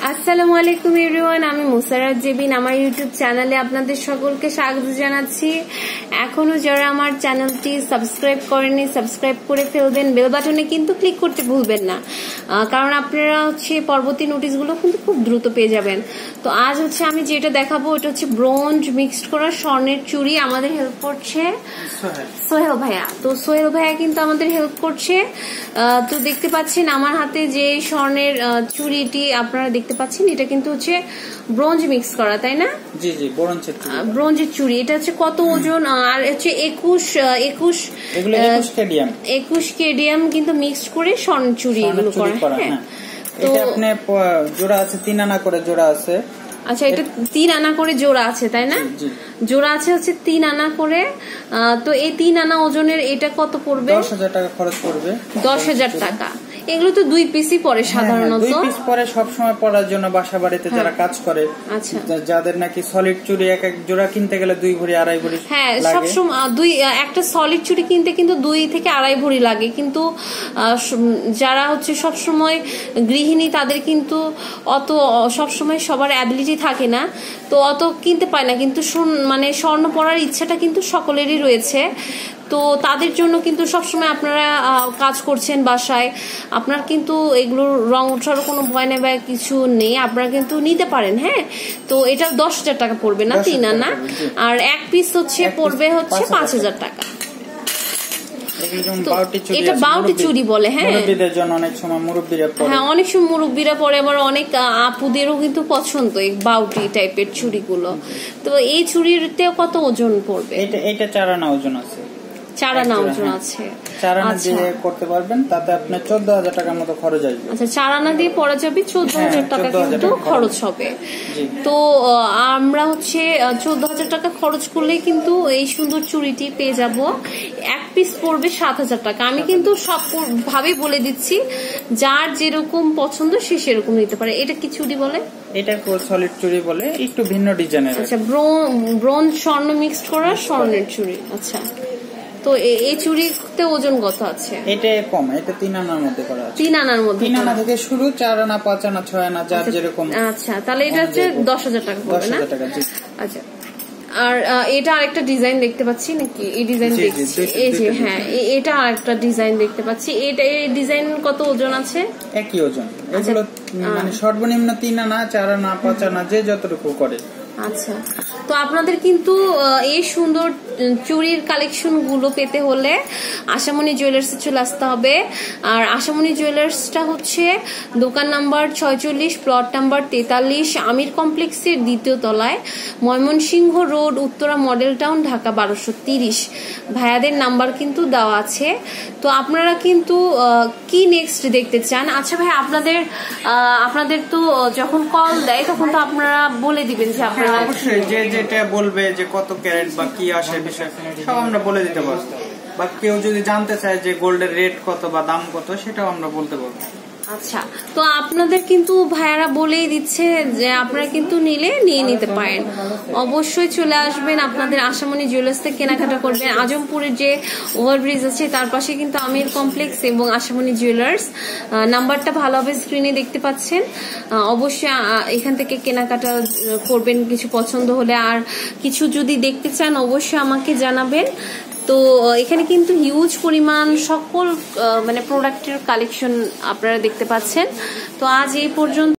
আসসালামু আলাইকুম এভরিওয়ান, আমি মুসারাত জেবিন। আমার ইউটিউব চ্যানেলে আপনাদের সকলকে স্বাগত জানাচ্ছি। এখনো যারা আমার চ্যানেলটি সাবস্ক্রাইব করেননি সাবস্ক্রাইব করে ফেলবেন, বেল বাটনে কিন্তু ক্লিক করতে ভুলবেন না, কারণ আপনারা পরবর্তী নোটিশগুলো কিন্তু খুব দ্রুত পেয়ে যাবেন। তো আজ আমি যেটা দেখাবো এটা হচ্ছে ব্রোঞ্জ মিক্সড করা স্বর্ণের চুড়ি। আমাদের হেল্প করছে সোহেল ভাইয়া। তো সোহেল ভাইয়া কিন্তু আমাদের হেল্প করছে। তো দেখতে পাচ্ছেন আমার হাতে যে স্বর্ণের চুড়িটি আপনারা দেখতে পাচ্ছেন, এটা কিন্তু হচ্ছে ব্রোঞ্জ মিক্স করা, তাই না? জি জি, ব্রোঞ্জের চুড়ি। এটা হচ্ছে কত ওজন? আর হচ্ছে 21 কেডিয়াম কিন্তু মিক্সড করে স্বর্ণ চুড়ি এগুলো করা। হ্যাঁ, এটা আপনি জোড়া আছে 3 আনা করে জোড়া আছে। আচ্ছা, এটা 3 আনা করে জোড়া আছে, তাই না? জোড়া আছে হচ্ছে 3 আনা করে। তো এই 3 আনা ওজনের এটা কত পড়বে? 10,000 টাকা খরচ পড়বে। 10,000 টাকা। এগুলো তো 2 পিসই পরে সাধারণত। 2 পিস পরে সব সময় পরার জন্য বাসা বাড়িতে যারা কাজ করে, আচ্ছা, যাদের নাকি সলিড চুড়ি এক এক জোড়া কিনতে গেলে 2 ভরি 2.5 ভরি। হ্যাঁ, সব সময় একটা সলিড চুড়ি কিনতে কিন্তু 2 থেকে 2.5 ভরি লাগে। কিন্তু যারা সব সময় গৃহিণী তাদের কিন্তু অত সব সময় সবার অ্যাবিলিটি থাকে না, তো অত কিনতে পায় না। কিন্তু মানে স্বর্ণ পরার ইচ্ছাটা কিন্তু সকলেরই রয়েছে। তো তাদের জন্য কিন্তু সবসময় আপনারা কাজ করছেন বাসায়, আপনার কিন্তু এগুলোর রং ওঠারও কোনো ভয় নেই বা কিছু নেই, আপনারা কিন্তু নিতে পারেন। হ্যাঁ, তো এটা 10,000 টাকা পড়বে না 3 আনা, আর এক পিস পড়বে 5,000 টাকা। এটা বাউটি চুড়ি বলে। হ্যাঁ, মুরব্বিদের জন্য অনেক সময় মুরব্বিরা পরে। হ্যাঁ, অনেক সময় মুরব্বিরা পরে, আবার অনেক আপুদেরও কিন্তু পছন্দ এই বাউটি টাইপের চুড়িগুলো। তো এই চুড়িতে কত ওজন পড়বে? এটা 4 আনা ওজন আছে। 4 আনা ওজন আছে। 4 আনা দিয়ে করতে পারবেন, তাতে আপনার 14,000 টাকার মতো খরচ আসবে। আচ্ছা, 4 আনা দিয়ে পরা যাবে, 14,000 টাকা কিন্তু খরচ হবে। তো আমরা 14,000 টাকা খরচ করলেই কিন্তু এই সুন্দর চুড়িটি পেয়ে যাব। এক পিস পড়বে 7,000 টাকা। আমি কিন্তু সব ভাবে বলে দিচ্ছি, যার যেরকম পছন্দ সে সেরকম নিতে পারে। এটা কি চুড়ি বলে? এটা সলিড চুড়ি বলে, একটু ভিন্ন ডিজাইনের। আচ্ছা, ব্রোঞ্জ স্বর্ণ মিক্সড করা স্বর্ণের চুড়ি। আচ্ছা, তো এই চুড়িতে ওজন কত আছে? এটা কম, এটা 3 আনার মধ্যে করা আছে। 3 আনার মধ্যে, 3 আনা থেকে শুরু, 4 আনা 5 আনা 6 আনা যার যেরকম। আচ্ছা, তাহলে এটা 10,000 টাকা পড়বে না? 10,000 টাকা। জি। আচ্ছা, আর এটা আরেকটা ডিজাইন দেখতে পাচ্ছি নাকি? এই ডিজাইন দেখছি, এই যে, হ্যাঁ, এটা আরেকটা ডিজাইন দেখতে পাচ্ছি। এই ডিজাইন কত ওজন আছে? একই ওজন। এগুলো মানে সর্বনিম্ন 3 আনা 4 আনা 5 আনা যে যতটুকু করে। আচ্ছা, তো আপনাদের কিন্তু এই সুন্দর চুড়ির কালেকশন গুলো পেতে হলে আশামণি জুয়েলার্সে চলে আসতে হবে। আর আশামণি জুয়েলার্সটা দোকান নাম্বার 46, প্লট নাম্বার 43, আমির কমপ্লেক্সের 2য় তলায়, Mymensingh road, Uttara model town, Dhaka 1230। ভাইয়াদের নাম্বার কিন্তু দেওয়া আছে। তো আপনারা কিন্তু কি নেক্সট দেখতে চান? আচ্ছা ভাই, আপনাদের তো যখন কল দেয় তখন তো আপনারা বলে দিবেন যে আপনারা অবশ্যই যে যেটা বলবে যে কত ক্যারেট বা কি আসে বিষয় সব আমরা বলে দিতে পারবো। বা কেউ যদি জানতে চায় যে গোল্ডের রেট কত বা দাম কত, সেটাও আমরা বলতে পারবো। আচ্ছা, তো আপনাদের কিন্তু ভাইয়ারা বলেই দিচ্ছে যে আপনারা কিন্তু নিয়ে নিতে পারেন। অবশ্যই চলে আসবেন, আপনাদের আশামণি জুয়েলার্স থেকে কেনাকাটা করবেন। আজমপুরের যে ওভারব্রিজ আছে তার পাশে কিন্তু আমির কমপ্লেক্স এবং আশামণি জুয়েলার্স। নাম্বারটা ভালোভাবে স্ক্রিনে দেখতে পাচ্ছেন। অবশ্যই এখান থেকে কেনাকাটা করবেন কিছু পছন্দ হলে। আর কিছু যদি দেখতে চান অবশ্যই আমাকে জানাবেন। তো এখানে কিন্তু হিউজ পরিমাণ সকল মানে প্রোডাক্টের কালেকশন আপনারা দেখতে পাচ্ছেন। তো আজ এই পর্যন্ত।